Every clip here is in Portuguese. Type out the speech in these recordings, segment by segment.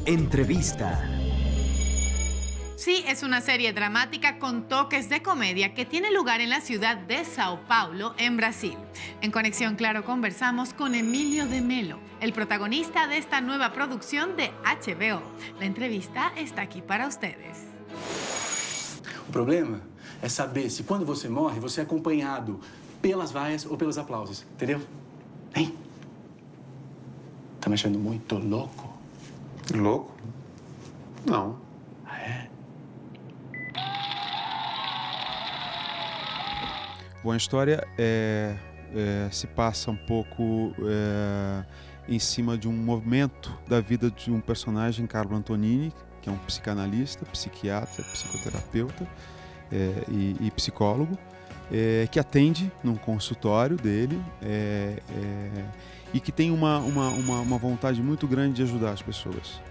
Entrevista. Sí, es una serie dramática con toques de comedia que tiene lugar en la ciudad de Sao Paulo, en Brasil. En Conexión Claro conversamos con Emilio de Melo, el protagonista de esta nueva producción de HBO. La entrevista está aquí para ustedes. O problema é saber se quando você morre, você é acompanhado pelas vaias ou pelos aplausos, entendeu? Hein? Tá me achando muito louco? Louco? Não. Ah, é? Bom, a história se passa um pouco em cima de um momento da vida de um personagem, Carlo Antonini, que é um psicanalista, psiquiatra, psicoterapeuta e psicólogo, que atende num consultório dele e que tem uma vontade muito grande de ajudar as pessoas.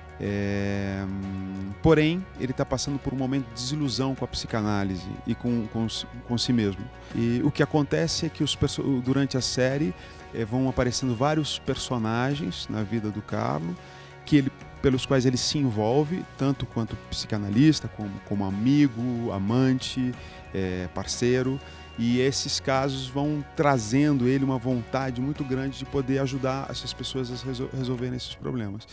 Porém, ele está passando por um momento de desilusão com a psicanálise e com si mesmo. E o que acontece é que durante a série vão aparecendo vários personagens na vida do Carlo pelos quais ele se envolve, tanto quanto psicanalista, como amigo, amante, parceiro. E esses casos vão trazendo ele uma vontade muito grande de poder ajudar essas pessoas a resolverem esses problemas.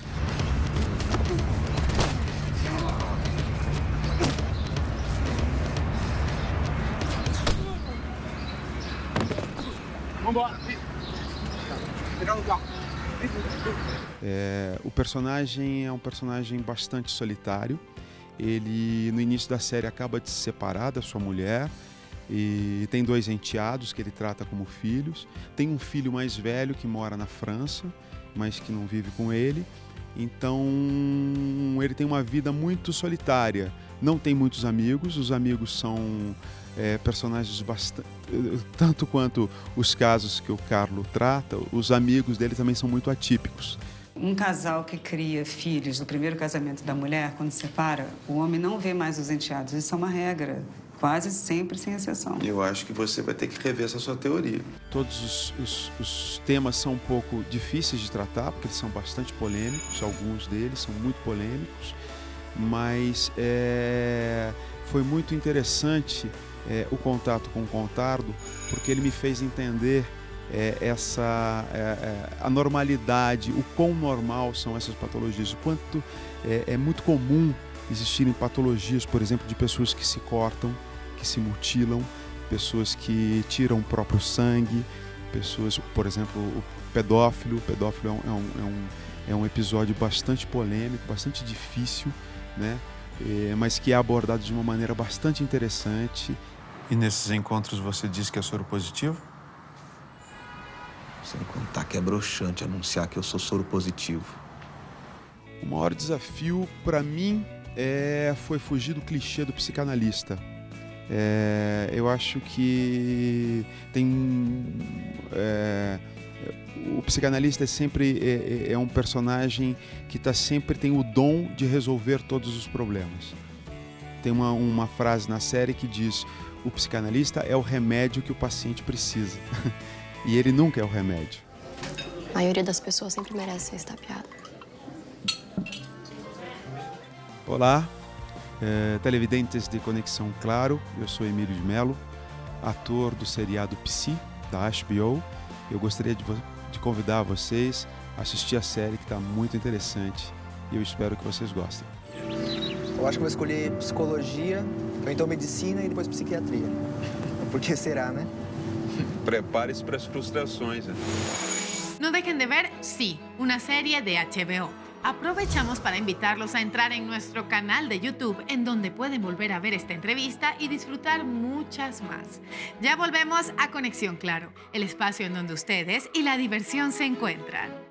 O personagem é um personagem bastante solitário. Ele, no início da série, acaba de se separar da sua mulher e tem 2 enteados que ele trata como filhos. Tem um filho mais velho que mora na França, mas que não vive com ele. Então, ele tem uma vida muito solitária. Não tem muitos amigos. Os amigos são personagens tanto quanto os casos que o Carlo trata, os amigos dele também são muito atípicos. Um casal que cria filhos do primeiro casamento da mulher, quando separa, o homem não vê mais os enteados. Isso é uma regra, quase sempre sem exceção. Eu acho que você vai ter que rever essa sua teoria. Todos os temas são um pouco difíceis de tratar, porque eles são bastante polêmicos, alguns deles são muito polêmicos, mas foi muito interessante o contato com o Contardo, porque ele me fez entender a normalidade, o quão normal são essas patologias, o quanto é muito comum existirem patologias, por exemplo, de pessoas que se cortam, que se mutilam, pessoas que tiram o próprio sangue, pessoas, por exemplo, o pedófilo. O pedófilo é um episódio bastante polêmico, bastante difícil, né? Mas que é abordado de uma maneira bastante interessante. E nesses encontros você diz que é soro positivo? Sem contar que é broxante anunciar que eu sou soro positivo. O maior desafio para mim foi fugir do clichê do psicanalista. Eu acho que o psicanalista é um personagem que tem o dom de resolver todos os problemas. Tem uma frase na série que diz: o psicanalista é o remédio que o paciente precisa. E ele nunca é o remédio. A maioria das pessoas sempre merece ser estapeada. Olá, televidentes de Conexão Claro. Eu sou Emílio de Melo, ator do seriado Psi, da HBO. Eu gostaria de convidar vocês a assistir a série, que está muito interessante. E eu espero que vocês gostem. Eu acho que vou escolher psicologia, ou então medicina e depois psiquiatria. Por que será, né? Prepare-se para as frustrações. No dejen de ver Sí, una serie de HBO. Aprovechamos para invitarlos a entrar en nuestro canal de YouTube, en donde pueden volver a ver esta entrevista y disfrutar muchas más. Ya volvemos a Conexión Claro, el espacio en donde ustedes y la diversión se encuentran.